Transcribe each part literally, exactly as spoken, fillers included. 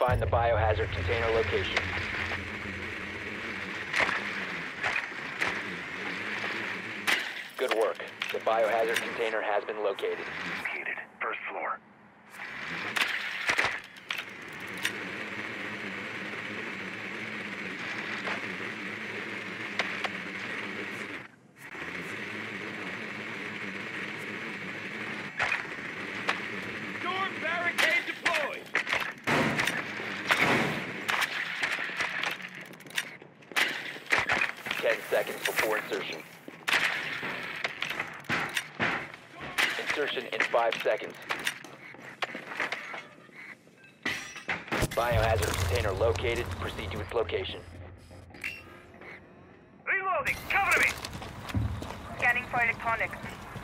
find the biohazard container location. Good work. The biohazard container has been located. Located. First floor. Door barricade deployed! Ten seconds before insertion. Insertion in five seconds. Biohazard container located. Proceed to its location. Reloading! Cover me! Scanning for electronics.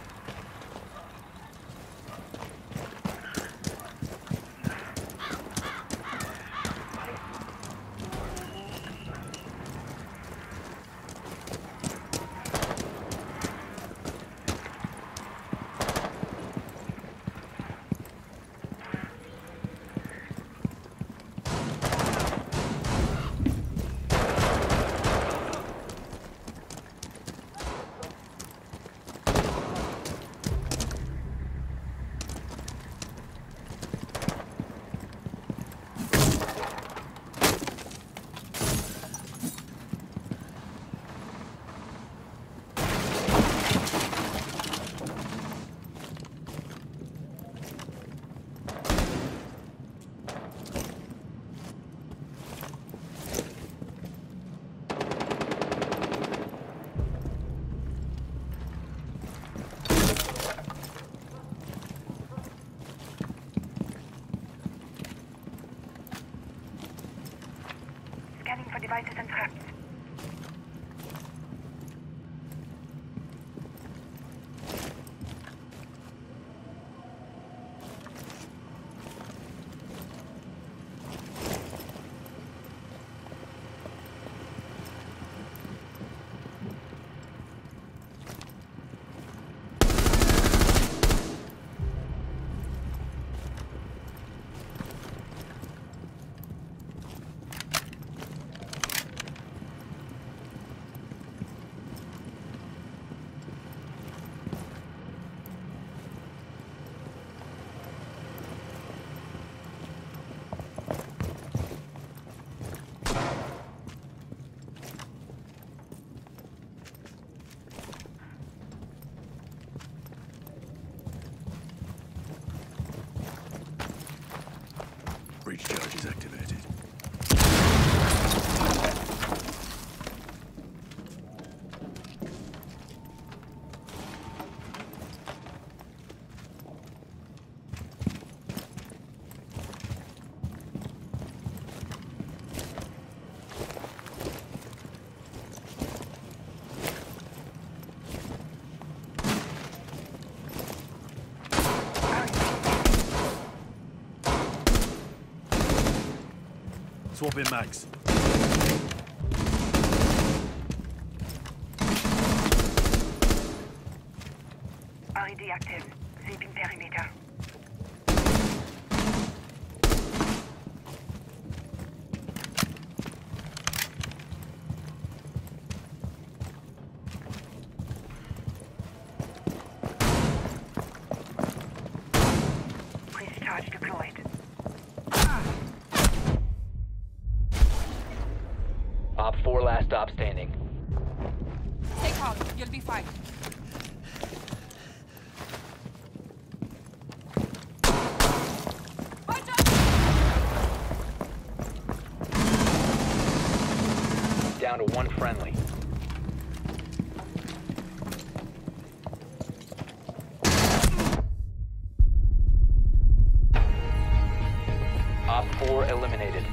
Scanning for devices and traps. Breach charge is activated. Swap in mags. R E D active. Sweeping perimeter. Breach charge deployed. Op four last stop standing. Stay calm. You'll be fine. Down to one friendly. Op four eliminated.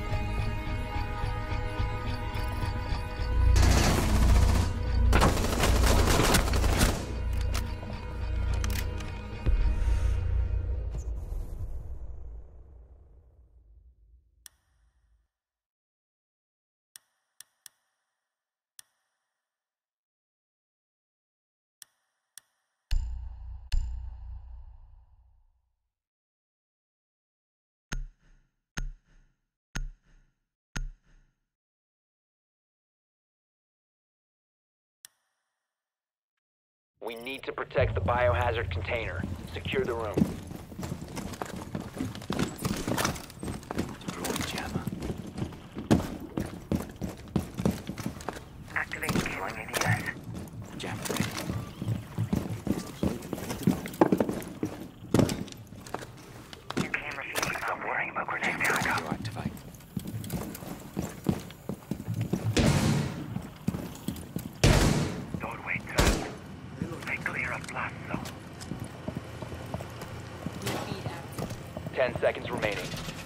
We need to protect the biohazard container. Secure the room. Deploy jammer. Activating killing A D S. Jammer ready. New camera feed. Stop worrying about grenade countdown. You activate. Doorway turned. Stay clear of blast zone. New feed active. Ten seconds remaining.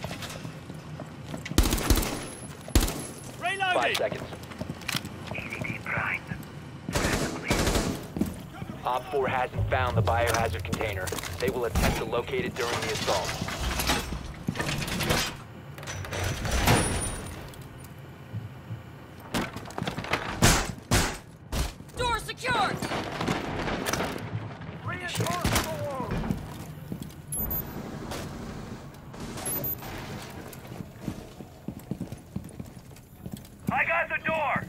Five Reloading! seconds. E D D primed. Red clear. Op four hasn't found the biohazard container. They will attempt to locate it during the assault. Door secured! I got the door!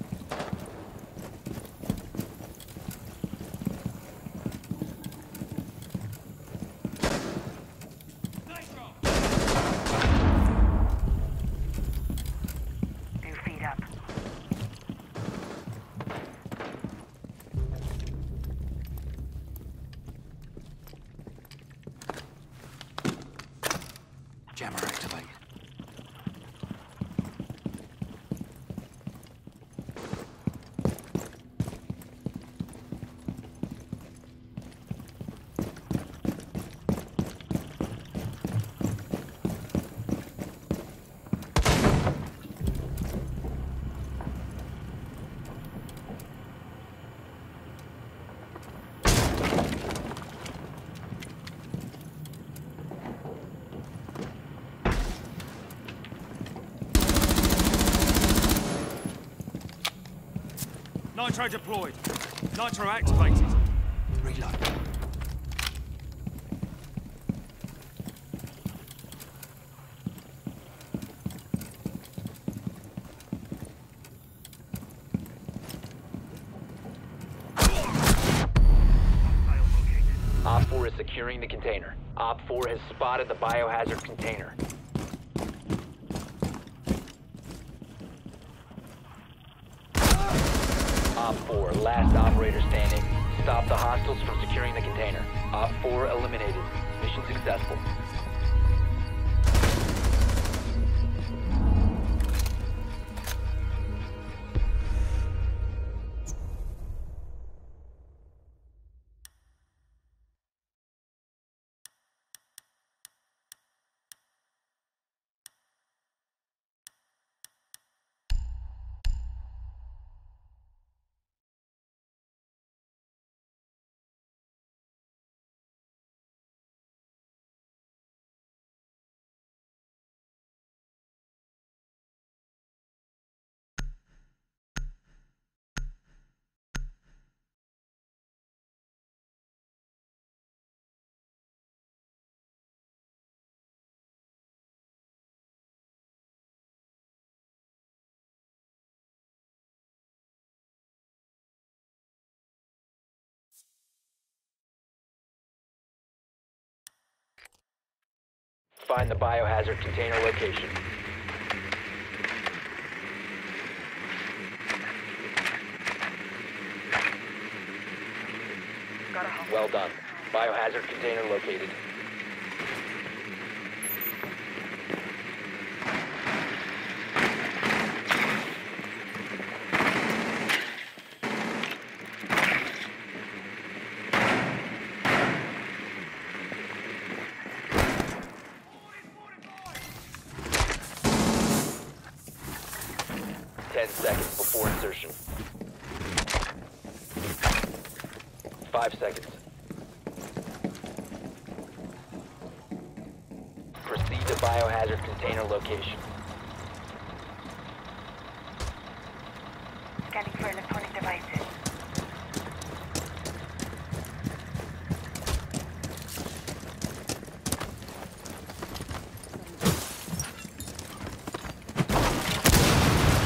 New feed up. Jammer activate. Nitro deployed. Nitro activated. Reload. File located. Op four is securing the container. Op four has spotted the biohazard container. Op four, last operator standing. Stop the hostiles from securing the container. Op four eliminated. Mission successful. Find the biohazard container location. Got a home. Well done. Biohazard container located. Ten seconds before insertion. Five seconds. Proceed to biohazard container location. Scanning for electronic devices.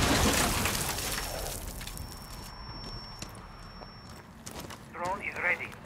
Drone is ready.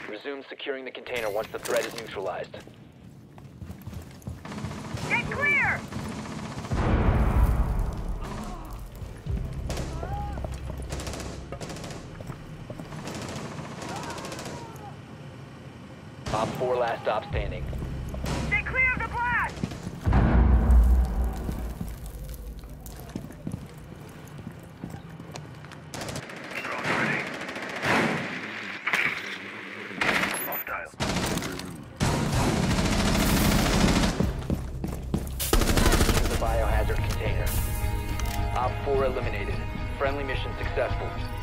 Resume securing the container once the threat is neutralized. Get clear! Op four last stop standing. Stay clear of the blast! Drone ready. Hostile. The biohazard container. Op four eliminated. Friendly mission successful.